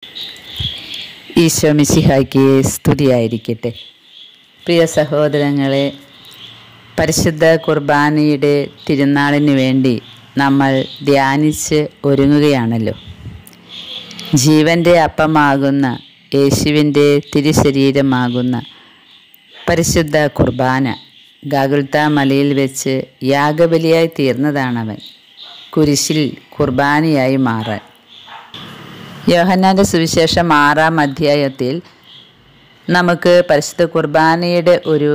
ഈശോ മിശിഹായ്ക്ക് സ്തുതിയായിരിക്കട്ടെ. പ്രിയ സഹോദരങ്ങളെ, പരിശുദ്ധ കുർബാനയുടെ തിരുനാളിന് വേണ്ടി നമ്മൾ ധ്യാനിച്ച് ഒരുങ്ങുകയാണല്ലോ. ജീവൻ്റെ അപ്പമാകുന്ന യേശുവിൻ്റെ തിരുശരീരമാകുന്ന പരിശുദ്ധ കുർബാന ഗാഗുൽത്ത മലയിൽ വെച്ച് യാഗബലിയായി തീർന്നതാണവൻ, കുരിശിൽ കുർബാനയായി മാറാൻ. യോഹന്നാൻ്റെ സുവിശേഷം 6-ാം അധ്യായത്തിൽ നമുക്ക് പരിശുദ്ധ കുർബാനയുടെ ഒരു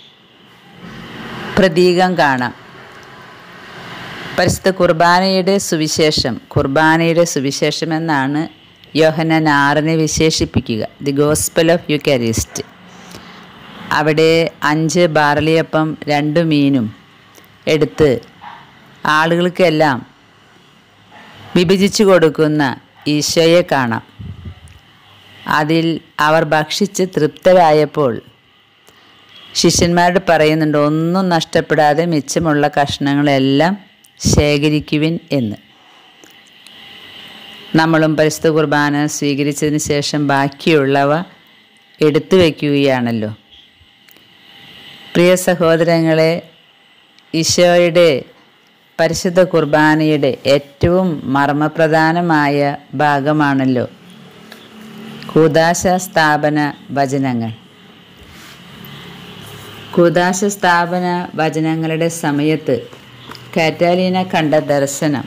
പ്രതീകം കാണാം. പരിശുദ്ധ കുർബാനയുടെ സുവിശേഷം എന്നാണ് യോഹന്നാൻ 6-നെ വിശേഷിപ്പിക്കുക, ദി ഗോസ്പൽ ഓഫ് യൂക്കാരിസ്റ്റ്. അവിടെ 5 ബാർലിയപ്പം 2 മീനും എടുത്ത് ആളുകൾക്കെല്ലാം വിഭജിച്ചു കൊടുക്കുന്ന ഈശോയെ കാണാം. അതിൽ അവർ ഭക്ഷിച്ച് തൃപ്തരായപ്പോൾ ശിഷ്യന്മാരോട് പറയുന്നുണ്ട്, ഒന്നും നഷ്ടപ്പെടാതെ മിച്ചമുള്ള കഷ്ണങ്ങളെല്ലാം ശേഖരിക്കുവിൻ എന്ന്. നമ്മളും പരിശുദ്ധ കുർബാന സ്വീകരിച്ചതിന് ശേഷം ബാക്കിയുള്ളവ എടുത്തു വയ്ക്കുകയാണല്ലോ. പ്രിയ സഹോദരങ്ങളെ, ഈശോയുടെ പരിശുദ്ധ കുർബാനയുടെ ഏറ്റവും മർമ്മപ്രധാനമായ ഭാഗമാണല്ലോ കൂദാശ സ്ഥാപന വചനങ്ങൾ. കൂദാശ സ്ഥാപന വചനങ്ങളുടെ സമയത്ത് കാറ്റാലീന കണ്ട ദർശനം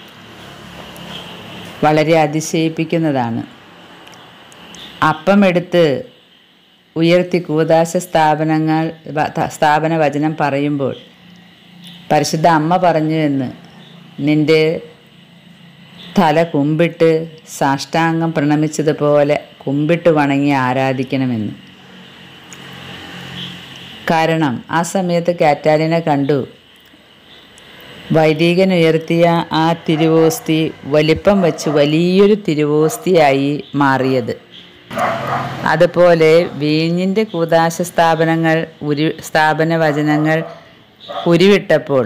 വളരെ അതിശയിപ്പിക്കുന്നതാണ്. അപ്പമെടുത്ത് ഉയർത്തി കൂദാശ സ്ഥാപന വചനം പറയുമ്പോൾ പരിശുദ്ധ അമ്മ പറഞ്ഞു എന്ന്, നിൻ്റെ തല കുമ്പിട്ട് സാഷ്ടാംഗം പ്രണമിച്ചതുപോലെ കുമ്പിട്ട് വണങ്ങി ആരാധിക്കണമെന്ന്. കാരണം ആ സമയത്ത് കാറ്റാലിനെ കണ്ടു, വൈദികൻ ഉയർത്തിയ ആ തിരുവോസ്തി വലിപ്പം വെച്ച് വലിയൊരു തിരുവോസ്തിയായി മാറിയത്. അതുപോലെ വീഞ്ഞിൻ്റെ കൂദാശ സ്ഥാപന വചനങ്ങൾ ഉരുവിട്ടപ്പോൾ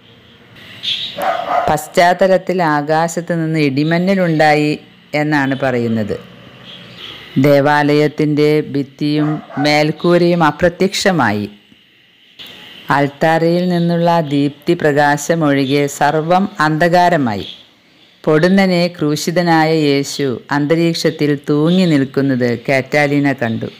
പശ്ചാത്തലത്തിൽ ആകാശത്ത് നിന്ന് ഇടിമന്നലുണ്ടായി എന്നാണ് പറയുന്നത്. ദേവാലയത്തിൻ്റെ ഭിത്തിയും മേൽക്കൂരയും അപ്രത്യക്ഷമായി. അൾത്താരയിൽ നിന്നുള്ള ദീപ്തി പ്രകാശമൊഴികെ സർവം അന്ധകാരമായി. പൊടുന്നനെ ക്രൂശിതനായ യേശു അന്തരീക്ഷത്തിൽ തൂങ്ങി നിൽക്കുന്നത് കാറ്റാലീന കണ്ടു.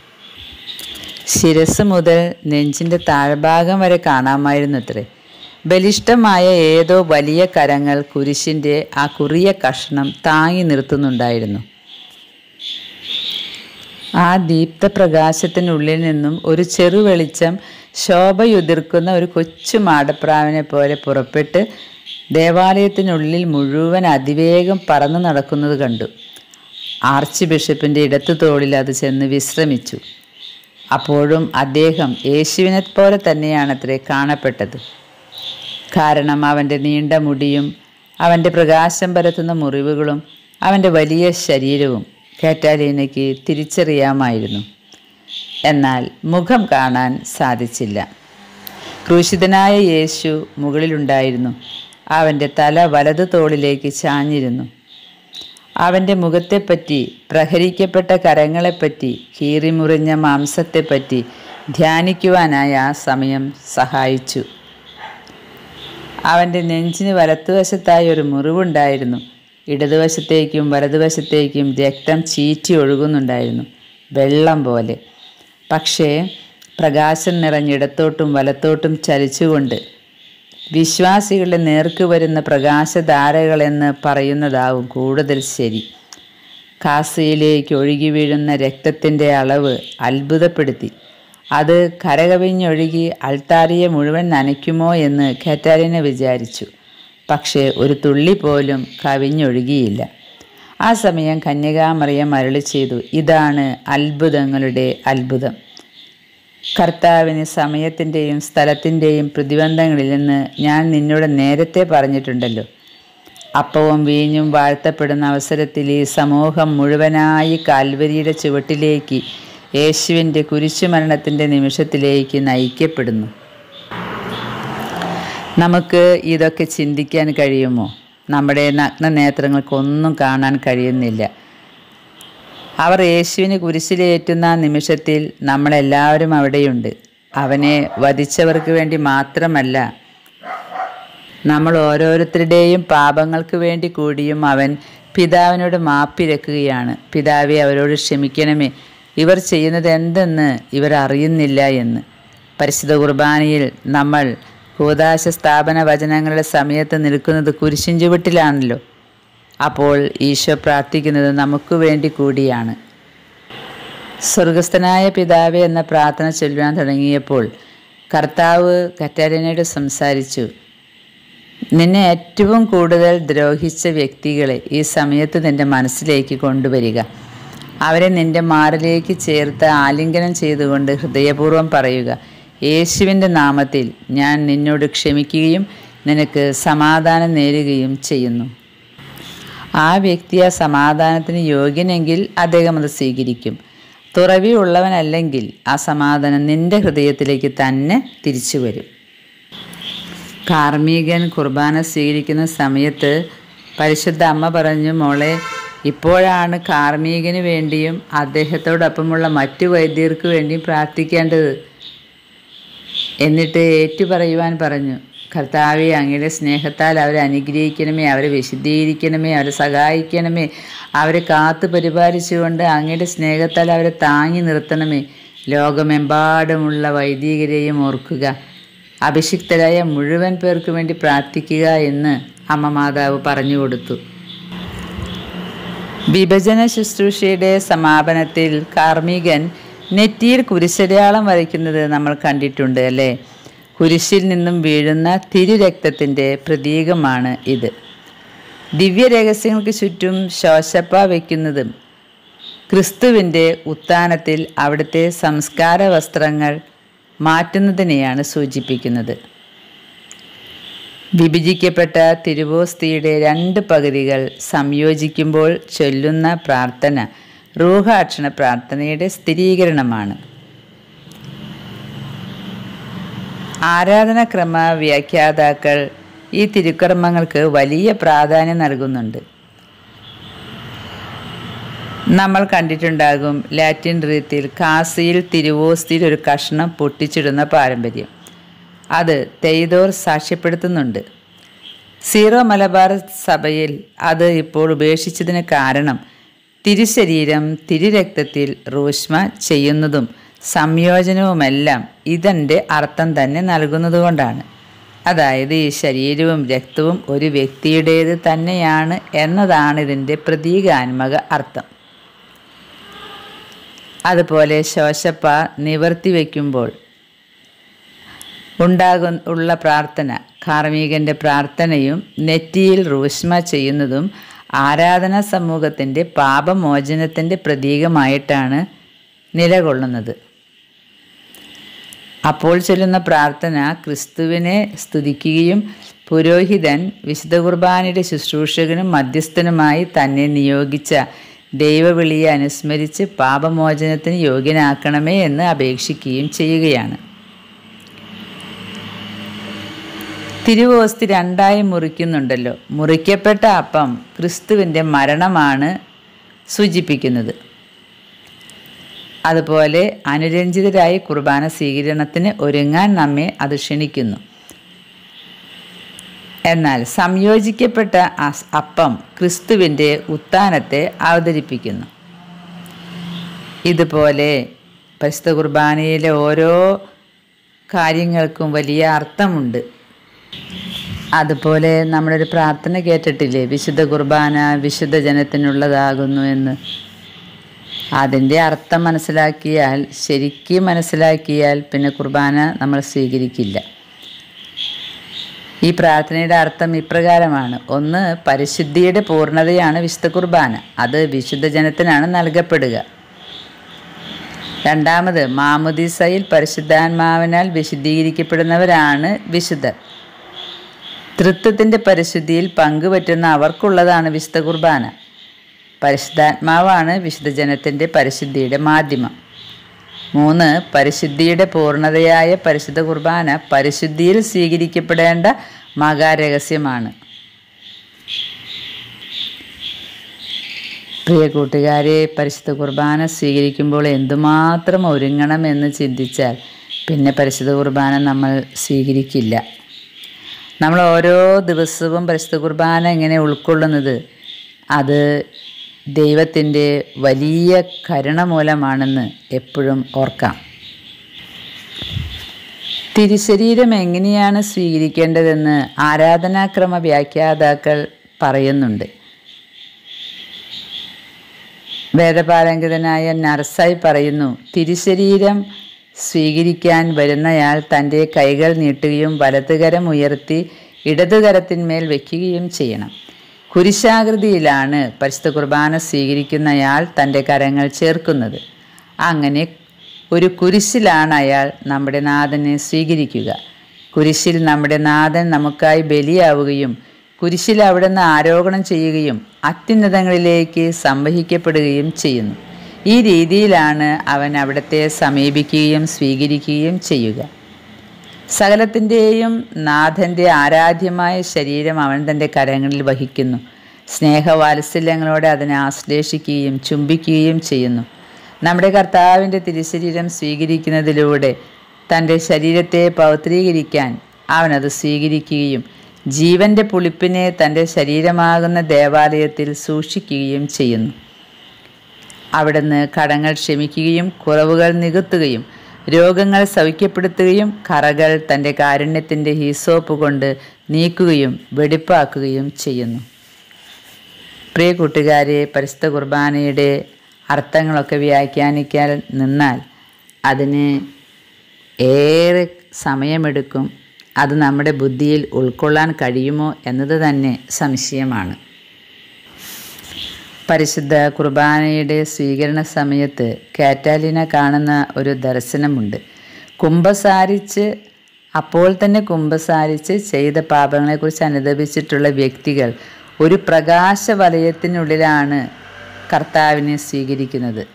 ശിരസ് മുതൽ നെഞ്ചിൻ്റെ താഴ്ഭാഗം വരെ കാണാമായിരുന്നത്രേ. ബലിഷ്ഠമായ ഏതോ വലിയ കരങ്ങൾ കുരിശിൻ്റെ ആ കുറിയ കഷ്ണം താങ്ങി നിർത്തുന്നുണ്ടായിരുന്നു. ആ ദീപ്തപ്രകാശത്തിനുള്ളിൽ നിന്നും ഒരു ചെറു വെളിച്ചം ശോഭയുതിർക്കുന്ന ഒരു കൊച്ചു മാടപ്രാവിനെ പോലെ പുറപ്പെട്ട് ദേവാലയത്തിനുള്ളിൽ മുഴുവൻ അതിവേഗം പറന്നു നടക്കുന്നത് കണ്ടു. ആർച്ച് ബിഷപ്പിൻ്റെ ഇടത്തു തോളിൽ അത് ചെന്ന് വിശ്രമിച്ചു. അപ്പോഴും അദ്ദേഹം യേശുവിനെ പോലെ തന്നെയാണത്രേ കാണപ്പെട്ടത്. കാരണം അവൻ്റെ നീണ്ട മുടിയും അവൻ്റെ പ്രകാശം പരത്തുന്ന മുറിവുകളും അവൻ്റെ വലിയ ശരീരവും കാറ്റാലീനയ്ക്ക് തിരിച്ചറിയാമായിരുന്നു. എന്നാൽ മുഖം കാണാൻ സാധിച്ചില്ല. ക്രൂശിതനായ യേശു മുകളിലുണ്ടായിരുന്നു. അവൻ്റെ തല വലതു തോളിലേക്ക് ചാഞ്ഞിരുന്നു. അവൻ്റെ മുഖത്തെപ്പറ്റി, പ്രഹരിക്കപ്പെട്ട കരങ്ങളെപ്പറ്റി, കീറിമുറിഞ്ഞ മാംസത്തെപ്പറ്റി ധ്യാനിക്കുവാനായി ആ സമയം സഹായിച്ചു. അവൻ്റെ നെഞ്ചിന് വലത്തുവശത്തായി ഒരു മുറിവുണ്ടായിരുന്നു. ഇടതുവശത്തേക്കും വലതുവശത്തേക്കും രക്തം ചീറ്റി ഒഴുകുന്നുണ്ടായിരുന്നു, വെള്ളം പോലെ. പക്ഷേ പ്രകാശം നിറഞ്ഞിടത്തോട്ടും വലത്തോട്ടും ചലിച്ചുകൊണ്ട് വിശ്വാസികളുടെ നേർക്ക് വരുന്ന പ്രകാശധാരകളെന്ന് പറയുന്നതാവും കൂടുതൽ ശരി. കാസയിലേക്ക് ഒഴുകി വീഴുന്ന രക്തത്തിൻ്റെ അളവ് അത്ഭുതപ്പെടുത്തി. അത് കരകവിഞ്ഞൊഴുകി അൾത്താരയെ മുഴുവൻ നനയ്ക്കുമോ എന്ന് കാറ്റാലിന വിചാരിച്ചു. പക്ഷേ ഒരു തുള്ളി പോലും കവിഞ്ഞൊഴുകിയില്ല. ആ സമയം കന്യകാമറിയം അരുളി ചെയ്തു, ഇതാണ് അത്ഭുതങ്ങളുടെ അത്ഭുതം. കർത്താവിന് സമയത്തിൻ്റെയും സ്ഥലത്തിൻ്റെയും പ്രതിബന്ധങ്ങളിൽ നിന്ന് ഞാൻ നിന്നോട് നേരത്തെ പറഞ്ഞിട്ടുണ്ടല്ലോ. അപ്പവും വീഞ്ഞും വാഴ്ത്തപ്പെടുന്ന അവസരത്തിൽ ഈ സമൂഹം മുഴുവനായി കാൽവരിയുടെ ചുവട്ടിലേക്ക്, യേശുവിൻ്റെ കുരിശുമരണത്തിൻ്റെ നിമിഷത്തിലേക്ക് നയിക്കപ്പെടുന്നു. നമുക്ക് ഇതൊക്കെ ചിന്തിക്കാൻ കഴിയുമോ? നമ്മുടെ നഗ്ന നേത്രങ്ങൾക്കൊന്നും കാണാൻ കഴിയുന്നില്ല. അവർ യേശുവിന് കുരിശിലേറ്റുന്ന നിമിഷത്തിൽ നമ്മളെല്ലാവരും അവിടെയുണ്ട്. അവനെ വധിച്ചവർക്ക് വേണ്ടി മാത്രമല്ല, നമ്മൾ ഓരോരുത്തരുടെയും പാപങ്ങൾക്ക് വേണ്ടി കൂടിയും അവൻ പിതാവിനോട് മാപ്പിരക്കുകയാണ്. പിതാവേ, അവരോട് ക്ഷമിക്കണമേ, ഇവർ ചെയ്യുന്നത് എന്തെന്ന് ഇവർ അറിയുന്നില്ല എന്ന്. പരിശുദ്ധ കുർബാനയിൽ നമ്മൾ കൂദാശ സ്ഥാപന വചനങ്ങളുടെ സമയത്ത് നിൽക്കുന്നത് കുരിശിൻ ചുവട്ടിലാണല്ലോ. അപ്പോൾ ഈശോ പ്രാർത്ഥിക്കുന്നത് നമുക്ക് വേണ്ടി കൂടിയാണ്. സ്വർഗസ്ഥനായ പിതാവേ എന്ന പ്രാർത്ഥന ചൊല്ലുവാൻ തുടങ്ങിയപ്പോൾ കർത്താവ് കറ്റാരിനയോട് സംസാരിച്ചു. നിന്നെ ഏറ്റവും കൂടുതൽ ദ്രോഹിച്ച വ്യക്തികളെ ഈ സമയത്ത് നിൻ്റെ മനസ്സിലേക്ക് കൊണ്ടുവരിക. അവരെ നിൻ്റെ മാറിലേക്ക് ചേർത്ത് ആലിംഗനം ചെയ്തുകൊണ്ട് ഹൃദയപൂർവ്വം പറയുക, യേശുവിൻ്റെ നാമത്തിൽ ഞാൻ നിന്നോട് ക്ഷമിക്കുകയും നിനക്ക് സമാധാനം നേരുകയും ചെയ്യുന്നു. ആ വ്യക്തി ആ സമാധാനത്തിന് യോഗ്യനെങ്കിൽ അദ്ദേഹം അത് സ്വീകരിക്കും. തുറവിയുള്ളവനല്ലെങ്കിൽ ആ സമാധാനം നിൻ്റെ ഹൃദയത്തിലേക്ക് തന്നെ തിരിച്ചു വരും. കാർമ്മികൻ കുർബാന സ്വീകരിക്കുന്ന സമയത്ത് പരിശുദ്ധ അമ്മ പറഞ്ഞു, മോളെ, ഇപ്പോഴാണ് കാർമ്മികന് വേണ്ടിയും അദ്ദേഹത്തോടൊപ്പമുള്ള മറ്റു വൈദ്യർക്ക് വേണ്ടിയും പ്രാർത്ഥിക്കേണ്ടത്. എന്നിട്ട് ഏറ്റുപറയുവാൻ പറഞ്ഞു, കർത്താവേ, അങ്ങയുടെ സ്നേഹത്താൽ അവരെ അനുഗ്രഹിക്കണമേ, അവരെ വിശുദ്ധീകരിക്കണമേ, അവരെ സഹായിക്കണമേ, അവരെ കാത്തു പരിപാലിച്ചുകൊണ്ട് അങ്ങയുടെ സ്നേഹത്താൽ അവരെ താങ്ങി നിർത്തണമേ. ലോകമെമ്പാടുമുള്ള വൈദികരെയും ഓർക്കുക, അഭിഷിക്തരായ മുഴുവൻ പേർക്ക് വേണ്ടി പ്രാർത്ഥിക്കുക എന്ന് അമ്മ മാതാവ് പറഞ്ഞു കൊടുത്തു. വിഭജന ശുശ്രൂഷയുടെ സമാപനത്തിൽ കാർമ്മികൻ നെറ്റിയിൽ കുരിശടയാളം വരയ്ക്കുന്നത് നമ്മൾ കണ്ടിട്ടുണ്ട് അല്ലേ? കുരിശിൽ നിന്നും വീഴുന്ന തിരുരക്തത്തിൻ്റെ പ്രതീകമാണ് ഇത്. ദിവ്യരഹസ്യങ്ങൾക്ക് ചുറ്റും ശോശപ്പ വയ്ക്കുന്നതും ക്രിസ്തുവിൻ്റെ ഉത്ഥാനത്തിൽ അവിടുത്തെ സംസ്കാര വസ്ത്രങ്ങൾ മാറ്റുന്നതിനെയാണ് സൂചിപ്പിക്കുന്നത്. വിഭജിക്കപ്പെട്ട തിരുവോസ്തിയുടെ 2 പകുതികൾ സംയോജിക്കുമ്പോൾ ചൊല്ലുന്ന പ്രാർത്ഥന റൂഹാക്ഷണ പ്രാർത്ഥനയുടെ സ്ഥിരീകരണമാണ്. ആരാധനാക്രമ വ്യാഖ്യാതാക്കൾ ഈ തിരുക്കർമ്മങ്ങൾക്ക് വലിയ പ്രാധാന്യം നൽകുന്നുണ്ട്. നമ്മൾ കണ്ടിട്ടുണ്ടാകും ലാറ്റിൻ റീത്തിൽ കാസിയിൽ തിരുവോസ്തിയിൽ ഒരു കഷ്ണം പൊട്ടിച്ചിടുന്ന പാരമ്പര്യം. അത് തെയ്തോർ സാക്ഷ്യപ്പെടുത്തുന്നുണ്ട്. സീറോ മലബാർ സഭയിൽ അത് ഇപ്പോൾ ഉപേക്ഷിച്ചതിന് കാരണം തിരുശരീരം തിരുരക്തത്തിൽ റൂഷ്മ ചെയ്യുന്നതും സംയോജനവുമെല്ലാം ഇതിൻ്റെ അർത്ഥം തന്നെ നൽകുന്നതുകൊണ്ടാണ്. അതായത് ഈ ശരീരവും രക്തവും ഒരു വ്യക്തിയുടേത് തന്നെയാണ് എന്നതാണ് ഇതിൻ്റെ പ്രതീകാത്മക അർത്ഥം. അതുപോലെ ശോശപ്പ നിവർത്തി വയ്ക്കുമ്പോൾ ഉള്ള പ്രാർത്ഥന, കാർമ്മികൻ്റെ പ്രാർത്ഥനയും നെറ്റിയിൽ റൂഷ്മ ചെയ്യുന്നതും ആരാധനാ സമൂഹത്തിൻ്റെ പാപമോചനത്തിൻ്റെ പ്രതീകമായിട്ടാണ് നിലകൊള്ളുന്നത്. അപ്പോൾ ചൊല്ലുന്ന പ്രാർത്ഥന ക്രിസ്തുവിനെ സ്തുതിക്കുകയും പുരോഹിതൻ വിശുദ്ധ കുർബാനയുടെ ശുശ്രൂഷകനും മധ്യസ്ഥനുമായി തന്നെ നിയോഗിച്ച ദൈവവിളിയെ അനുസ്മരിച്ച് പാപമോചനത്തിന് യോഗ്യനാക്കണമേ എന്ന് അപേക്ഷിക്കുകയും ചെയ്യുകയാണ്. തിരുവോസ്തി 2 മുറിക്കുന്നുണ്ടല്ലോ. മുറിക്കപ്പെട്ട അപ്പം ക്രിസ്തുവിൻ്റെ മരണമാണ് സൂചിപ്പിക്കുന്നത്. അതുപോലെ അനുരഞ്ജിതരായി കുർബാന സ്വീകരണത്തിന് ഒരുങ്ങാൻ നമ്മെ അത് ക്ഷണിക്കുന്നു. എന്നാൽ സംയോജിക്കപ്പെട്ട അപ്പം ക്രിസ്തുവിൻ്റെ ഉത്ഥാനത്തെ അവതരിപ്പിക്കുന്നു. ഇതുപോലെ പരിശുദ്ധ കുർബാനയിലെ ഓരോ കാര്യങ്ങൾക്കും വലിയ അർത്ഥമുണ്ട്. അതുപോലെ നമ്മളൊരു പ്രാർത്ഥന കേട്ടിട്ടില്ലേ, വിശുദ്ധ കുർബാന വിശുദ്ധ ജനത്തിനുള്ളതാകുന്നു എന്ന്. അതിൻ്റെ അർത്ഥം ശരിക്കും മനസ്സിലാക്കിയാൽ പിന്നെ കുർബാന നമ്മൾ സ്വീകരിക്കില്ല. ഈ പ്രാർത്ഥനയുടെ അർത്ഥം ഇപ്രകാരമാണ്. 1. പരിശുദ്ധിയുടെ പൂർണ്ണതയാണ് വിശുദ്ധ കുർബാന. അത് വിശുദ്ധ ജനത്തിനാണ് നൽകപ്പെടുക. 2. മാമുദീസയിൽ പരിശുദ്ധാത്മാവിനാൽ വിശുദ്ധീകരിക്കപ്പെടുന്നവരാണ് വിശുദ്ധർ. തൃത്വത്തിൻ്റെ പരിശുദ്ധിയിൽ പങ്കുപറ്റുന്ന അവർക്കുള്ളതാണ് വിശുദ്ധ കുർബാന. പരിശുദ്ധാത്മാവാണ് വിശുദ്ധ ജനത്തിൻ്റെ പരിശുദ്ധിയുടെ മാധ്യമം. 3. പരിശുദ്ധിയുടെ പൂർണ്ണതയായ പരിശുദ്ധ കുർബാന പരിശുദ്ധിയിൽ സ്വീകരിക്കപ്പെടേണ്ട മഹാരഹസ്യമാണ്. പ്രിയ കൂട്ടുകാരെ, പരിശുദ്ധ കുർബാന സ്വീകരിക്കുമ്പോൾ എന്തുമാത്രം ഒരുങ്ങണമെന്ന് ചിന്തിച്ചാൽ പിന്നെ പരിശുദ്ധ കുർബാന നമ്മൾ സ്വീകരിക്കില്ല. നമ്മൾ ഓരോ ദിവസവും പരിശുദ്ധ കുർബാന എങ്ങനെ ഉൾക്കൊള്ളുന്നത് അത് ദൈവത്തിൻ്റെ വലിയ കരുണ മൂലമാണെന്ന് എപ്പോഴും ഓർക്കാം. തിരുശരീരം എങ്ങനെയാണ് സ്വീകരിക്കേണ്ടതെന്ന് ആരാധനാക്രമ വ്യാഖ്യാതാക്കൾ പറയുന്നുണ്ട്. വേദപാരംഗതനായ നർസായി പറയുന്നു, തിരുശരീരം സ്വീകരിക്കാൻ വരുന്നയാൾ തൻ്റെ കൈകൾ നീട്ടുകയും വലതുകരം ഉയർത്തി ഇടതുകരത്തിന്മേൽ വയ്ക്കുകയും ചെയ്യണം. കുരിശാകൃതിയിലാണ് പരിശുദ്ധ കുർബാന സ്വീകരിക്കുന്നയാൾ തൻ്റെ കരങ്ങൾ ചേർക്കുന്നത്. അങ്ങനെ ഒരു കുരിശിലാണ് അയാൾ നമ്മുടെ നാഥനെ സ്വീകരിക്കുക. കുരിശിൽ നമ്മുടെ നാഥൻ നമുക്കായി ബലിയാവുകയും കുരിശിൽ അവിടുന്ന് ആരോഹണം ചെയ്യുകയും അത്യുന്നതങ്ങളിലേക്ക് സംവഹിക്കപ്പെടുകയും ചെയ്യുന്നു. ഈ രീതിയിലാണ് അവൻ അവിടത്തെ സമീപിക്കുകയും സ്വീകരിക്കുകയും ചെയ്യുക. സകലത്തിൻ്റെയും നാഥൻ്റെ ആരാധ്യമായ ശരീരം അവൻ തൻ്റെ കരങ്ങളിൽ വഹിക്കുന്നു. സ്നേഹവാത്സല്യങ്ങളോടെ അതിനെ ആശ്ലേഷിക്കുകയും ചുംബിക്കുകയും ചെയ്യുന്നു. നമ്മുടെ കർത്താവിൻ്റെ തിരുശരീരം സ്വീകരിക്കുന്നതിലൂടെ തൻ്റെ ശരീരത്തെ പവിത്രീകരിക്കാൻ അവനത് സ്വീകരിക്കുകയും ജീവൻ്റെ പുളിപ്പിനെ തൻ്റെ ശരീരമാകുന്ന ദേവാലയത്തിൽ സൂക്ഷിക്കുകയും ചെയ്യുന്നു. അവിടുന്ന് കടങ്ങൾ ക്ഷമിക്കുകയും കുറവുകൾ നികത്തുകയും രോഗങ്ങൾ സൗഖ്യപ്പെടുത്തുകയും കറകൾ തൻ്റെ കാരുണ്യത്തിൻ്റെ ഹീസോപ്പ് കൊണ്ട് നീക്കുകയും വെടിപ്പാക്കുകയും ചെയ്യുന്നു. പ്രിയ കൂട്ടുകാരെ, പരിശുദ്ധ കുർബാനയുടെ അർത്ഥങ്ങളൊക്കെ വ്യാഖ്യാനിക്കാൻ നിന്നാൽ അതിന് ഏറെ സമയമെടുക്കും. അത് നമ്മുടെ ബുദ്ധിയിൽ ഉൾക്കൊള്ളാൻ കഴിയുമോ എന്നത് തന്നെ സംശയമാണ്. പരിശുദ്ധ കുർബാനയുടെ സ്വീകരണ സമയത്ത് കാറ്റാലിന കാണുന്ന ഒരു ദർശനമുണ്ട്. അപ്പോൾ തന്നെ കുമ്പസാരിച്ച് ചെയ്ത പാപങ്ങളെക്കുറിച്ച് അനുദപിച്ചിട്ടുള്ള വ്യക്തികൾ ഒരു പ്രകാശ വലയത്തിനുള്ളിലാണ് കർത്താവിനെ സ്വീകരിക്കുന്നത്.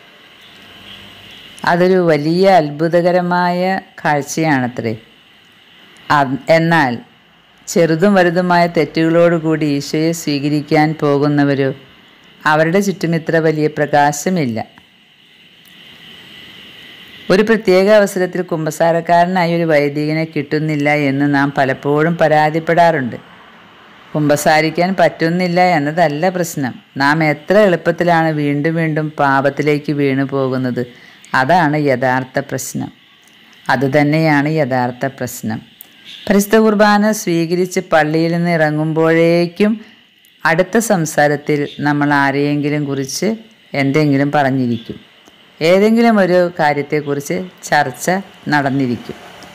അതൊരു വലിയ അത്ഭുതകരമായ കാഴ്ചയാണത്രേ. എന്നാൽ ചെറുതും വലുതുമായ തെറ്റുകളോടുകൂടി ഈശോയെ സ്വീകരിക്കാൻ പോകുന്നവരോ അവരുടെ ചുറ്റും ഇത്ര വലിയ പ്രകാശമില്ല. ഒരു പ്രത്യേക അവസരത്തിൽ കുമ്പസാരക്കാരനായ ഒരു വൈദികനെ കിട്ടുന്നില്ല എന്ന് നാം പലപ്പോഴും പരാതിപ്പെടാറുണ്ട്. കുമ്പസാരിക്കാൻ പറ്റുന്നില്ല എന്നതല്ല പ്രശ്നം. നാം എത്ര എളുപ്പത്തിലാണ് വീണ്ടും വീണ്ടും പാപത്തിലേക്ക് വീണു പോകുന്നത്. അതാണ് യഥാർത്ഥ പ്രശ്നം. അതുതന്നെയാണ് യഥാർത്ഥ പ്രശ്നം. പരിശുദ്ധ കുർബാന സ്വീകരിച്ച് പള്ളിയിൽ നിന്ന് ഇറങ്ങുമ്പോഴേക്കും അടുത്ത സംസാരത്തിൽ നമ്മൾ ആരെയെങ്കിലും കുറിച്ച് എന്തെങ്കിലും പറഞ്ഞിരിക്കും. ഏതെങ്കിലും ഒരു കാര്യത്തെക്കുറിച്ച് ചർച്ച നടന്നിരിക്കും.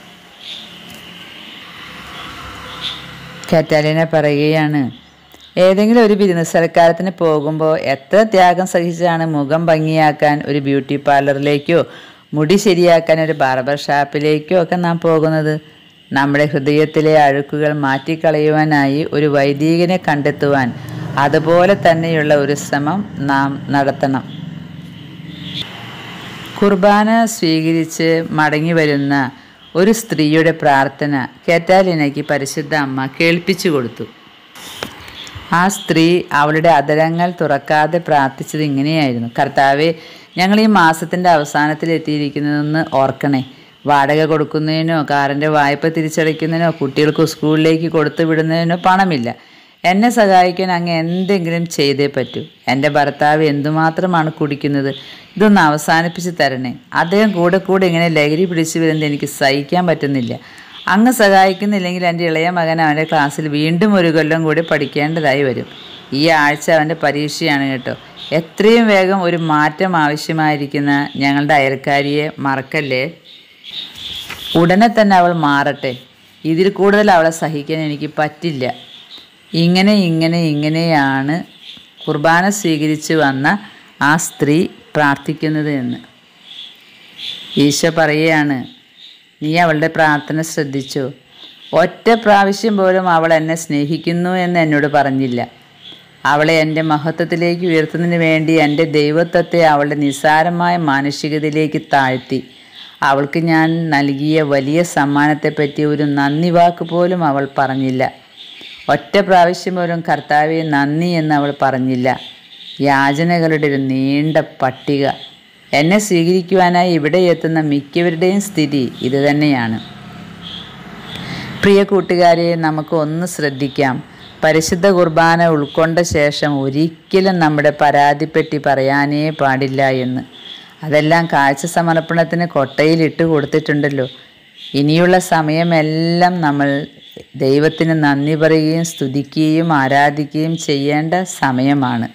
കാറ്റാലിന പറയുകയാണ്, ഏതെങ്കിലും ഒരു വിരുന്ന് സൽക്കാരത്തിന് പോകുമ്പോൾ എത്ര ത്യാഗം സഹിച്ചാണ് മുഖം ഭംഗിയാക്കാൻ ഒരു ബ്യൂട്ടി പാർലറിലേക്കോ മുടി ശരിയാക്കാൻ ഒരു ബാർബർ ഷാപ്പിലേക്കോ ഒക്കെ നാം പോകുന്നത്. നമ്മുടെ ഹൃദയത്തിലെ അഴുക്കുകൾ മാറ്റിക്കളയുവാനായി ഒരു വൈദികനെ കണ്ടെത്തുവാൻ അതുപോലെ തന്നെയുള്ള ഒരു ശ്രമം നാം നടത്തണം. കുർബാന സ്വീകരിച്ച് മടങ്ങി വരുന്ന ഒരു സ്ത്രീയുടെ പ്രാർത്ഥന കാറ്റാലിനയ്ക്ക് പരിശുദ്ധ അമ്മ കേൾപ്പിച്ചു കൊടുത്തു. ആ സ്ത്രീ അവളുടെ അധരങ്ങൾ തുറക്കാതെ പ്രാർത്ഥിച്ചത് ഇങ്ങനെയായിരുന്നു: കർത്താവേ, ഞങ്ങൾ ഈ മാസത്തിൻ്റെ അവസാനത്തിൽ എത്തിയിരിക്കുന്നതെന്ന് ഓർക്കണേ. വാടക കൊടുക്കുന്നതിനോ കാറിൻ്റെ വായ്പ തിരിച്ചടയ്ക്കുന്നതിനോ കുട്ടികൾക്ക് സ്കൂളിലേക്ക് കൊടുത്തു വിടുന്നതിനോ പണമില്ല. എന്നെ സഹായിക്കാൻ അങ്ങ് എന്തെങ്കിലും ചെയ്തേ പറ്റൂ. എൻ്റെ ഭർത്താവ് എന്തുമാത്രമാണ് കുടിക്കുന്നത്. ഇതൊന്ന് അവസാനിപ്പിച്ച് തരണേ. അദ്ദേഹം കൂടെ ഇങ്ങനെ ലഹരി പിടിച്ചു വരുന്നത് എനിക്ക് സഹിക്കാൻ പറ്റുന്നില്ല. അങ്ങ് സഹായിക്കുന്നില്ലെങ്കിൽ എൻ്റെ ഇളയ മകൻ അവൻ്റെ ക്ലാസ്സിൽ വീണ്ടും ഒരു കൊല്ലം കൂടി പഠിക്കേണ്ടതായി വരും. ഈ ആഴ്ച അവൻ്റെ പരീക്ഷയാണ് കേട്ടോ. എത്രയും വേഗം ഒരു മാറ്റം ആവശ്യമായിരിക്കുന്ന ഞങ്ങളുടെ അയൽക്കാരിയെ മറക്കല്ലേ. ഉടനെ തന്നെ അവൾ മാറട്ടെ. ഇതിൽ കൂടുതൽ അവളെ സഹിക്കാൻ എനിക്ക് പറ്റില്ല. ഇങ്ങനെയാണ് കുർബാന സ്വീകരിച്ച് വന്ന ആ സ്ത്രീ പ്രാർത്ഥിക്കുന്നത് എന്ന്. ഈശോ പറയുകയാണ്, നീ അവളുടെ പ്രാർത്ഥന ശ്രദ്ധിച്ചോ? ഒറ്റ പ്രാവശ്യം പോലും അവൾ എന്നെ സ്നേഹിക്കുന്നു എന്ന് എന്നോട് പറഞ്ഞില്ല. അവളെ എൻ്റെ മഹത്വത്തിലേക്ക് ഉയർത്തുന്നതിന് വേണ്ടി എൻ്റെ ദൈവത്വത്തെ അവളുടെ നിസ്സാരമായ മാനുഷികതയിലേക്ക് താഴ്ത്തി. അവൾക്ക് ഞാൻ നൽകിയ വലിയ സമ്മാനത്തെപ്പറ്റി ഒരു നന്ദി വാക്ക് പോലും അവൾ പറഞ്ഞില്ല. ഒറ്റ പ്രാവശ്യം പോലും കർത്താവേ നന്ദി എന്ന് അവൾ പറഞ്ഞില്ല. യാചനകളുടെ ഒരു നീണ്ട പട്ടിക. എന്നെ സ്വീകരിക്കുവാനായി ഇവിടെ എത്തുന്ന മിക്കവരുടെയും സ്ഥിതി ഇതുതന്നെയാണ്. പ്രിയ കൂട്ടുകാരെ, നമുക്ക് ഒന്ന് ശ്രദ്ധിക്കാം. പരിശുദ്ധ കുർബാന ഉൾക്കൊണ്ട ശേഷം ഒരിക്കലും നമ്മുടെ പരാതിപ്പെട്ടി പറയാനേ പാടില്ല എന്ന്. അതെല്ലാം കാഴ്ച സമർപ്പണത്തിന് കൊട്ടയിലിട്ട് കൊടുത്തിട്ടുണ്ടല്ലോ. ഇനിയുള്ള സമയമെല്ലാം നമ്മൾ ദൈവത്തിന് നന്ദി പറയുകയും സ്തുതിക്കുകയും ആരാധിക്കുകയും ചെയ്യേണ്ട സമയമാണ്.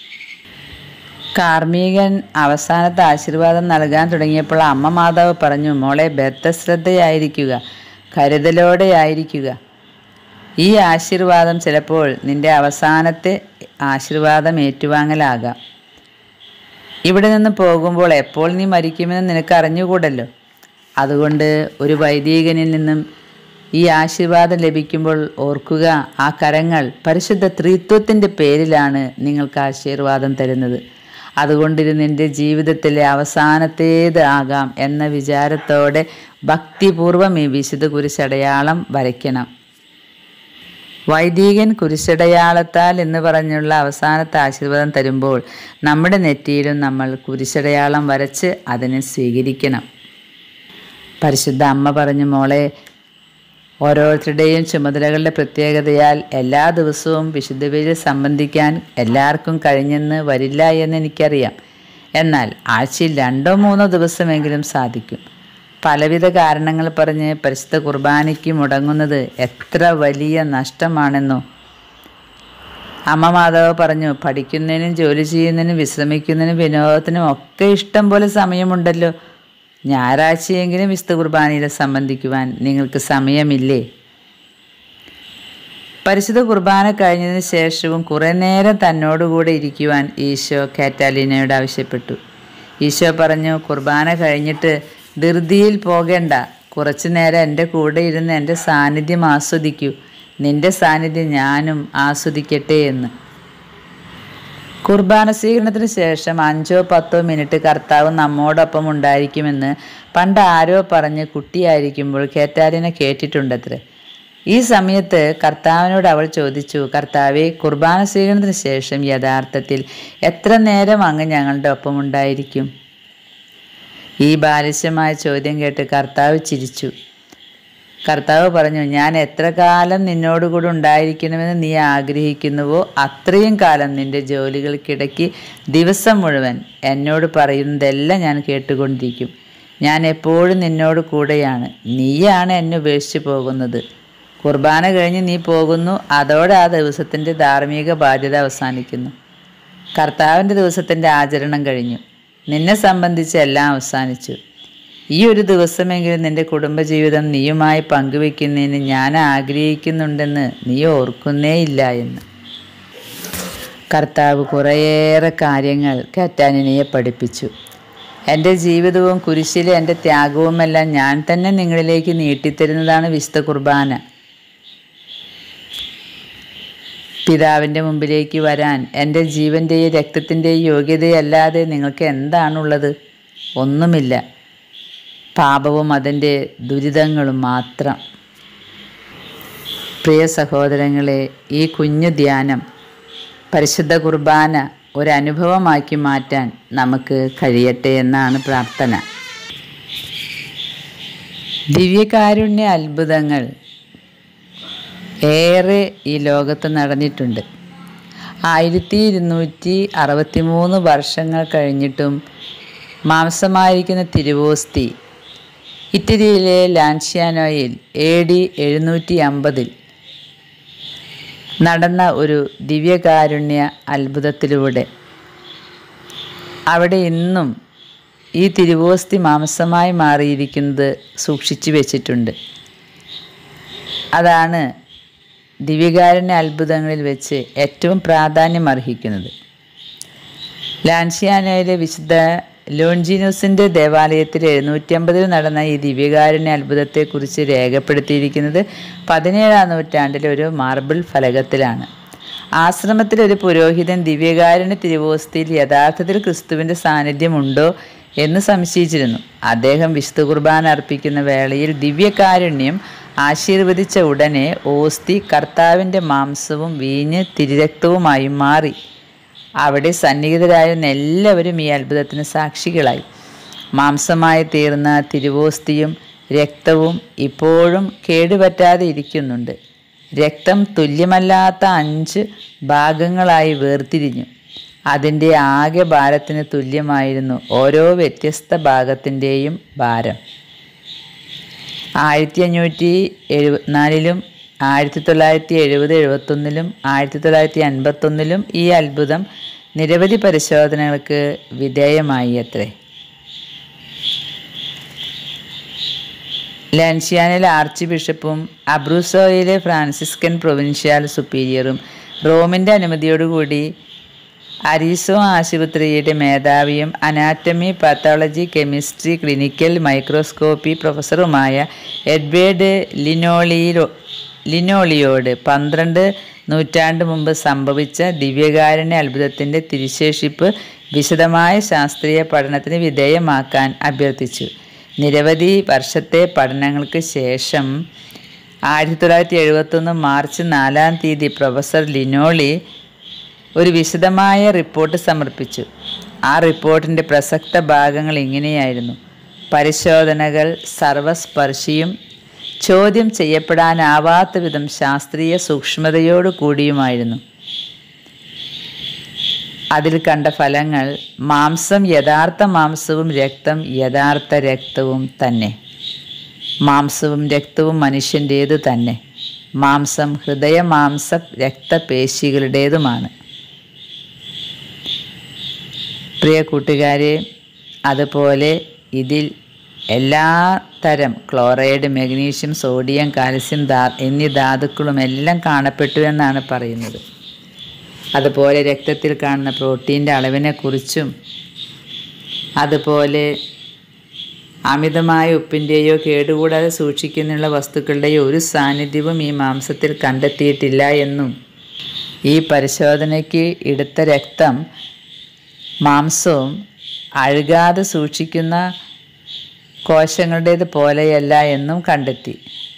കാർമ്മികൻ അവസാനത്തെ ആശീർവാദം നൽകാൻ തുടങ്ങിയപ്പോൾ അമ്മ മാതാവ് പറഞ്ഞു, മോളെ ബദ്ധശ്രദ്ധയായിരിക്കുക, കരുതലോടെ ആയിരിക്കുക. ഈ ആശീർവാദം ചിലപ്പോൾ നിന്റെ അവസാനത്തെ ആശീർവാദം ഏറ്റുവാങ്ങലാകാം. ഇവിടെ നിന്ന് പോകുമ്പോൾ എപ്പോൾ നീ മരിക്കുമെന്ന് നിനക്ക് അറിഞ്ഞുകൂടല്ലോ. അതുകൊണ്ട് ഒരു വൈദികനിൽ നിന്നും ഈ ആശീർവാദം ലഭിക്കുമ്പോൾ ഓർക്കുക, ആ കരങ്ങൾ പരിശുദ്ധ ത്രിത്വത്തിൻ്റെ പേരിലാണ് നിങ്ങൾക്ക് ആശീർവാദം തരുന്നത്. അതുകൊണ്ട് ഇത് നിൻ്റെ ജീവിതത്തിലെ അവസാനത്തേത് ആകാം എന്ന വിചാരത്തോടെ ഭക്തിപൂർവം ഈ വിശുദ്ധ കുരിശടയാളം വരയ്ക്കണം. വൈദികൻ കുരിശടയാളത്താൽ എന്ന് പറഞ്ഞുള്ള അവസാനത്തെ ആശീർവാദം തരുമ്പോൾ നമ്മുടെ നെറ്റിയിലും നമ്മൾ കുരിശടയാളം വരച്ച് അതിനെ സ്വീകരിക്കണം. പരിശുദ്ധ അമ്മ പറഞ്ഞു, മോളെ, ഓരോരുത്തരുടെയും ചുമതലകളുടെ പ്രത്യേകതയാൽ എല്ലാ ദിവസവും വിശുദ്ധ ബലിയിൽ സംബന്ധിക്കാൻ എല്ലാവർക്കും കഴിഞ്ഞെന്ന് വരില്ല എന്ന് എനിക്കറിയാം. എന്നാൽ ആഴ്ചയിൽ 2-3 ദിവസമെങ്കിലും സാധിക്കും. പലവിധ കാരണങ്ങൾ പറഞ്ഞ് പരിശുദ്ധ കുർബാനയ്ക്ക് മുടങ്ങുന്നത് എത്ര വലിയ നഷ്ടമാണെന്നോ. അമ്മ മാതാവ് പറഞ്ഞു, പഠിക്കുന്നതിനും ജോലി ചെയ്യുന്നതിനും വിശ്രമിക്കുന്നതിനും വിനോദത്തിനും ഒക്കെ ഇഷ്ടം പോലെ സമയമുണ്ടല്ലോ. ഞായറാഴ്ചയെങ്കിലും വിശുദ്ധ കുർബാനയിൽ സംബന്ധിക്കുവാൻ നിങ്ങൾക്ക് സമയമില്ലേ? പരിശുദ്ധ കുർബാന കഴിഞ്ഞതിന് ശേഷവും കുറേ നേരം തന്നോടുകൂടെ ഇരിക്കുവാൻ ഈശോ കാറ്റാലിനയോട് ആവശ്യപ്പെട്ടു. ഈശോ പറഞ്ഞു, കുർബാന കഴിഞ്ഞിട്ട് ധൃതിയിൽ പോകേണ്ട, കുറച്ചു നേരം എൻ്റെ കൂടെ ഇരുന്ന് എൻ്റെ സാന്നിധ്യം ആസ്വദിക്കൂ. നിൻ്റെ സാന്നിധ്യം ഞാനും ആസ്വദിക്കട്ടെ എന്ന്. കുർബാന സ്വീകരണത്തിന് ശേഷം 5-10 മിനിറ്റ് കർത്താവ് നമ്മോടൊപ്പം ഉണ്ടായിരിക്കുമെന്ന് പണ്ട് ആരോ പറഞ്ഞ് കുട്ടിയായിരിക്കുമ്പോൾ കേറ്റാലിനെ കേട്ടിട്ടുണ്ടത്രേ. ഈ സമയത്ത് കർത്താവിനോട് അവൾ ചോദിച്ചു, കർത്താവേ, കുർബാന സ്വീകരണത്തിന് ശേഷം യഥാർത്ഥത്തിൽ എത്ര നേരം അങ്ങ് ഞങ്ങളുടെ ഒപ്പം ഉണ്ടായിരിക്കും? ഈ ബാലിശമായ ചോദ്യം കേട്ട് കർത്താവ് ചിരിച്ചു. കർത്താവ് പറഞ്ഞു, ഞാൻ എത്ര കാലം നിന്നോടുകൂടെ ഉണ്ടായിരിക്കണമെന്ന് നീ ആഗ്രഹിക്കുന്നുവോ അത്രയും കാലം നിൻ്റെ ജോലികൾക്കിടയ്ക്ക് ദിവസം മുഴുവൻ എന്നോട് പറയുന്നതെല്ലാം ഞാൻ കേട്ടുകൊണ്ടിരിക്കും. ഞാൻ എപ്പോഴും നിന്നോട് കൂടെയാണ്. നീയാണ് എന്നെ ഉപേക്ഷിച്ച് പോകുന്നത്. കുർബാന കഴിഞ്ഞ് നീ പോകുന്നു, അതോടെ ആ ദിവസത്തിൻ്റെ ധാർമ്മിക ബാധ്യത അവസാനിക്കുന്നു. കർത്താവിൻ്റെ ദിവസത്തിൻ്റെ ആചരണം കഴിഞ്ഞു. നിന്നെ സംബന്ധിച്ച് എല്ലാം അവസാനിച്ചു. ഈ ഒരു ദിവസമെങ്കിലും നിൻ്റെ കുടുംബജീവിതം നീയുമായി പങ്കുവെക്കുന്നതിന് ഞാൻ ആഗ്രഹിക്കുന്നുണ്ടെന്ന് നീ ഓർക്കുന്നേയില്ല എന്ന്. കർത്താവ് കുറേയേറെ കാര്യങ്ങൾ കാറ്റാലിനയെ പഠിപ്പിച്ചു. എൻ്റെ ജീവിതവും കുരിശിലെ എൻ്റെ ത്യാഗവുമെല്ലാം ഞാൻ തന്നെ നിങ്ങളിലേക്ക് നീട്ടിത്തരുന്നതാണ് വിശുദ്ധ കുർബാന. പിതാവിൻ്റെ മുമ്പിലേക്ക് വരാൻ എൻ്റെ ജീവൻ്റെയും രക്തത്തിൻ്റെയും യോഗ്യതയല്ലാതെ നിങ്ങൾക്ക് എന്താണുള്ളത്? ഒന്നുമില്ല. പാപവും അതിൻ്റെ ദുരിതങ്ങളും മാത്രം. പ്രിയ സഹോദരങ്ങളെ, ഈ കുഞ്ഞു ധ്യാനം പരിശുദ്ധ കുർബാന ഒരനുഭവമാക്കി മാറ്റാൻ നമുക്ക് കഴിയട്ടെ എന്നാണ് പ്രാർത്ഥന. ദിവ്യകാരുണ്യ അത്ഭുതങ്ങൾ ഏറെ ഈ ലോകത്ത് നടന്നിട്ടുണ്ട്. 1263 വർഷങ്ങൾ കഴിഞ്ഞിട്ടും മാംസമായിരിക്കുന്ന തിരുവോസ്തി ഇറ്റലിയിലെ ലാൻഷ്യാനോയിൽ AD 750 നടന്ന ഒരു ദിവ്യകാരുണ്യ അത്ഭുതത്തിലൂടെ അവിടെ ഇന്നും ഈ തിരുവോസ്തി മാംസമായി മാറിയിരിക്കുന്നത് സൂക്ഷിച്ചു വെച്ചിട്ടുണ്ട്. അതാണ് ദിവ്യകാരുണ്യ അത്ഭുതങ്ങളിൽ വെച്ച് ഏറ്റവും പ്രാധാന്യം അർഹിക്കുന്നത്. ലാൻഷ്യാനോയിലെ വിശുദ്ധ ലോൺജിനൂസിൻ്റെ ദേവാലയത്തിൽ 750 നടന്ന ഈ ദിവ്യകാരുണ്യ അത്ഭുതത്തെക്കുറിച്ച് രേഖപ്പെടുത്തിയിരിക്കുന്നത് 17-ാം നൂറ്റാണ്ടിലെ ഒരു മാർബിൾ ഫലകത്തിലാണ്. ആശ്രമത്തിൽ ഒരു പുരോഹിതൻ ദിവ്യകാരുണ്യ തിരുവോസ്തിയിൽ യഥാർത്ഥത്തിൽ ക്രിസ്തുവിൻ്റെ സാന്നിധ്യമുണ്ടോ എന്ന് സംശയിച്ചിരുന്നു. അദ്ദേഹം വിശുദ്ധ കുർബാന അർപ്പിക്കുന്ന വേളയിൽ ദിവ്യകാരുണ്യം ആശീർവദിച്ച ഉടനെ ഓസ്തി കർത്താവിൻ്റെ മാംസവും വീഞ്ഞ് തിരുരക്തവുമായി മാറി. അവിടെ സന്നിഹിതരായിരുന്ന എല്ലാവരും ഈ അത്ഭുതത്തിന് സാക്ഷികളായി. മാംസമായി തീർന്ന തിരുവോസ്തിയും രക്തവും ഇപ്പോഴും കേടുപറ്റാതെ ഇരിക്കുന്നുണ്ട്. രക്തം തുല്യമല്ലാത്ത 5 ഭാഗങ്ങളായി വേർതിരിഞ്ഞു. അതിൻ്റെ ആകെ ഭാരത്തിന് തുല്യമായിരുന്നു ഓരോ വ്യത്യസ്ത ഭാഗത്തിൻ്റെയും ഭാരം. 1574-ലും 1970-71-ലും 1951-ലും ഈ അത്ഭുതം നിരവധി പരിശോധനകൾക്ക് വിധേയമായി അത്രേ. ലാൻഷ്യാനിലെ ആർച്ച് ബിഷപ്പും അബ്രൂസോയിലെ ഫ്രാൻസിസ്കൻ പ്രൊവിൻഷ്യൽ സുപ്പീരിയറും റോമിൻ്റെ അനുമതിയോടുകൂടി അരീസോ ആശുപത്രിയുടെ മേധാവിയും anatomy, pathology, chemistry, clinical microscopy പ്രൊഫസറുമായ എഡ്വേർഡ് ലിനോളിയോട് 12 നൂറ്റാണ്ട് മുമ്പ് സംഭവിച്ച ദിവ്യകാരുണ്യ അത്ഭുതത്തിൻ്റെ തിരുശേഷിപ്പ് വിശദമായ ശാസ്ത്രീയ പഠനത്തിന് വിധേയമാക്കാൻ അഭ്യർത്ഥിച്ചു. നിരവധി വർഷത്തെ പഠനങ്ങൾക്ക് ശേഷം 1971 മാർച്ച് 4-ാം തീയതി പ്രൊഫസർ ലിനോളി ഒരു വിശദമായ റിപ്പോർട്ട് സമർപ്പിച്ചു. ആ റിപ്പോർട്ടിൻ്റെ പ്രസക്ത ഭാഗങ്ങൾ ഇങ്ങനെയായിരുന്നു: പരിശോധനകൾ സർവസ്പർശിയും ചോദ്യം ചെയ്യപ്പെടാനാവാത്ത വിധം ശാസ്ത്രീയ സൂക്ഷ്മതയോടു കൂടിയുമായിരുന്നു. അതിൽ കണ്ട ഫലങ്ങൾ: മാംസം യഥാർത്ഥ മാംസവും രക്തം യഥാർത്ഥ രക്തവും തന്നെ. മാംസവും രക്തവും മനുഷ്യൻ്റേതു തന്നെ. മാംസം ഹൃദയമാംസ രക്തപേശികളുടേതുമാണ്. പ്രിയ കൂട്ടുകാരെ, അതുപോലെ ഇതിൽ എല്ലാ തരം ക്ലോറൈഡ്, മഗ്നീഷ്യം, സോഡിയം, കാൽസ്യം എന്നീ ധാതുക്കളും എല്ലാം കാണപ്പെട്ടു എന്നാണ് പറയുന്നത്. അതുപോലെ രക്തത്തിൽ കാണുന്ന പ്രോട്ടീൻ്റെ അളവിനെക്കുറിച്ചും, അതുപോലെ അമിതമായ ഉപ്പിൻ്റെയോ കേടുകൂടാതെ സൂക്ഷിക്കുന്നുള്ള വസ്തുക്കളുടെയോ ഒരു സാന്നിധ്യവും ഈ മാംസത്തിൽ കണ്ടെത്തിയിട്ടില്ല എന്നും, ഈ പരിശോധനയ്ക്ക് എടുത്ത രക്തം മാംസവും അഴുകാതെ സൂക്ഷിക്കുന്ന കോശങ്ങളുടേത് പോലെയല്ല എന്നും കണ്ടെത്തി.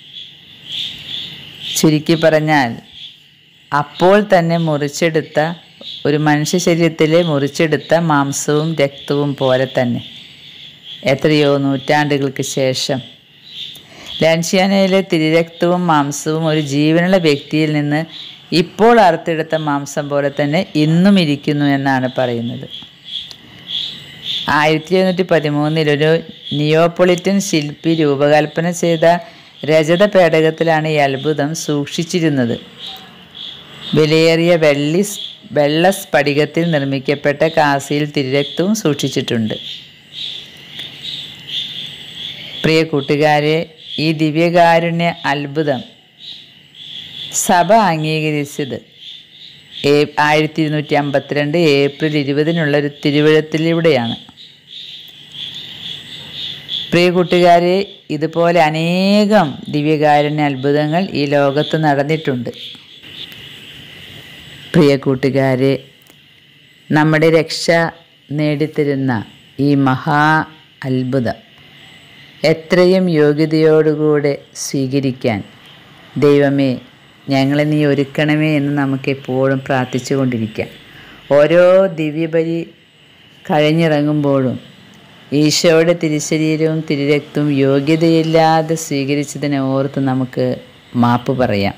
ചുരുക്കി പറഞ്ഞാൽ, അപ്പോൾ തന്നെ മുറിച്ചെടുത്ത ഒരു മനുഷ്യ ശരീരത്തിലെ മുറിച്ചെടുത്ത മാംസവും രക്തവും പോലെ തന്നെ എത്രയോ നൂറ്റാണ്ടുകൾക്ക് ശേഷം ലാൻഷ്യാനയിലെ തിരുരക്തവും മാംസവും ഒരു ജീവനുള്ള വ്യക്തിയിൽ നിന്ന് ഇപ്പോൾ അറുത്തെടുത്ത മാംസം പോലെ തന്നെ ഇന്നും ഇരിക്കുന്നു എന്നാണ് പറയുന്നത്. 1713 ഒരു നിയോപൊളിറ്റൻ ശില്പി രൂപകൽപ്പന ചെയ്ത രജത പേടകത്തിലാണ് ഈ അത്ഭുതം സൂക്ഷിച്ചിരുന്നത്. വിലയേറിയ വെള്ള സ്ഫടികത്തിൽ നിർമ്മിക്കപ്പെട്ട കാസിയിൽ തിരുരക്തവും സൂക്ഷിച്ചിട്ടുണ്ട്. പ്രിയ കൂട്ടുകാരെ, ഈ ദിവ്യകാരുണ്യ അത്ഭുതം സഭ അംഗീകരിച്ചത് 1252 ഏപ്രിൽ 20 ഒരു തിരുവഴുത്തിലൂടെയാണ്. പ്രിയ കൂട്ടുകാരെ, ഇതുപോലെ അനേകം ദിവ്യകാരുണ്യ അത്ഭുതങ്ങൾ ഈ ലോകത്ത് നടന്നിട്ടുണ്ട്. പ്രിയ കൂട്ടുകാരെ, നമ്മുടെ രക്ഷ നേടിത്തരുന്ന ഈ മഹാ അത്ഭുതം എത്രയും യോഗ്യതയോടുകൂടെ സ്വീകരിക്കാൻ ദൈവമേ ഞങ്ങളെ നീ ഒരുക്കണമേ എന്ന് നമുക്കെപ്പോഴും പ്രാർത്ഥിച്ചു കൊണ്ടിരിക്കാം. ഓരോ ദിവ്യബലി കഴിഞ്ഞിറങ്ങുമ്പോഴും ഈശോയുടെ തിരുശരീരവും തിരുരക്തവും യോഗ്യതയില്ലാതെ സ്വീകരിച്ചതിനെ ഓർത്ത് നമുക്ക് മാപ്പ് പറയാം.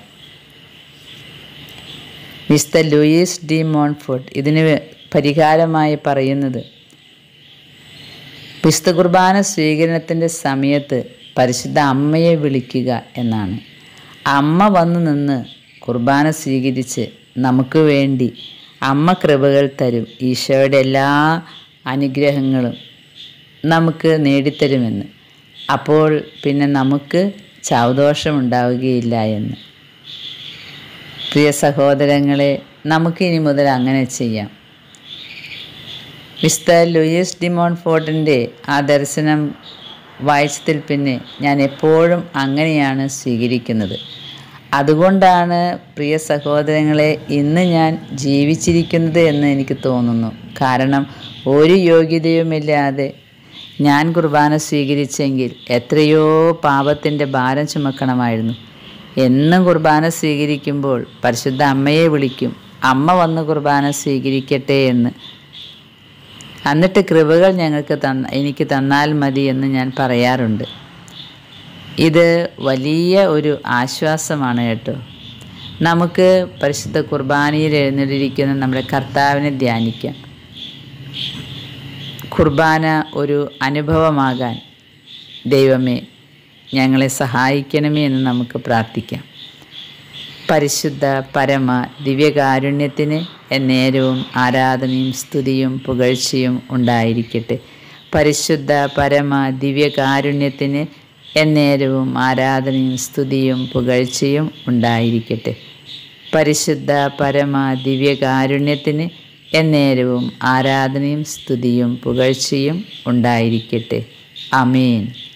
മിസ്റ്റർ ലൂയിസ് ഡി മോൺഫോർട്ട് ഇതിന് പരിഹാരമായി പറയുന്നത്, വിശുദ്ധ കുർബാന സ്വീകരണത്തിൻ്റെ സമയത്ത് പരിശുദ്ധ അമ്മയെ വിളിക്കുക എന്നാണ്. അമ്മ വന്നു നിന്ന് കുർബാന സ്വീകരിച്ച് നമുക്ക് വേണ്ടി അമ്മ കൃപകൾ തരും. ഈശോയുടെ എല്ലാ അനുഗ്രഹങ്ങളും നമുക്ക് നേടിത്തരുമെന്ന്. അപ്പോൾ പിന്നെ നമുക്ക് ചാവദോഷമുണ്ടാവുകയില്ല എന്ന്. പ്രിയ സഹോദരങ്ങളെ, നമുക്കിനി മുതൽ അങ്ങനെ ചെയ്യാം. മിസ്റ്റർ ലൂയിസ് ഡി മോൺഫോർട്ടിൻ്റെ ആ ദർശനം വായിച്ചതിൽ പിന്നെ ഞാൻ എപ്പോഴും അങ്ങനെയാണ് സ്വീകരിക്കുന്നത്. അതുകൊണ്ടാണ് പ്രിയ സഹോദരങ്ങളെ ഇന്ന് ഞാൻ ജീവിച്ചിരിക്കുന്നത് എന്ന് എനിക്ക് തോന്നുന്നു. കാരണം ഒരു യോഗ്യതയുമില്ലാതെ ഞാൻ കുർബാന സ്വീകരിച്ചെങ്കിൽ എത്രയോ പാപത്തിൻ്റെ ഭാരം ചുമക്കണമായിരുന്നു. എന്നും കുർബാന സ്വീകരിക്കുമ്പോൾ പരിശുദ്ധ അമ്മയെ വിളിക്കും. അമ്മ വന്ന് കുർബാന സ്വീകരിക്കട്ടെ എന്ന്. എന്നിട്ട് കൃപകൾ എനിക്ക് തന്നാൽ മതി എന്ന് ഞാൻ പറയാറുണ്ട്. ഇത് വലിയ ഒരു ആശ്വാസമാണ് കേട്ടോ. നമുക്ക് പരിശുദ്ധ കുർബാനയിൽ എഴുന്നള്ളിയിരിക്കുന്ന നമ്മുടെ കർത്താവിനെ ധ്യാനിക്കാം. കുർബാന ഒരു അനുഭവമാകാൻ ദൈവമേ ഞങ്ങളെ സഹായിക്കണമേ എന്ന് നമുക്ക് പ്രാർത്ഥിക്കാം. പരിശുദ്ധ പരമ ദിവ്യകാരുണ്യത്തിന് എന്നേരവും ആരാധനയും സ്തുതിയും പുകഴ്ചയും ഉണ്ടായിരിക്കട്ടെ. പരിശുദ്ധ പരമ ദിവ്യകാരുണ്യത്തിന് എന്നേരവും ആരാധനയും സ്തുതിയും പുകഴ്ചയും ഉണ്ടായിരിക്കട്ടെ. പരിശുദ്ധ പരമ ദിവ്യകാരുണ്യത്തിന് എന്നേരവും ആരാധനയും സ്തുതിയും പുകഴ്ചയും ഉണ്ടായിരിക്കട്ടെ. ആമേൻ.